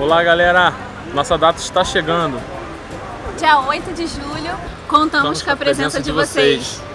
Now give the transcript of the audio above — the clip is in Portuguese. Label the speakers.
Speaker 1: Olá, galera! Nossa data está chegando.
Speaker 2: Dia 8 de julho, contamos com a presença de vocês.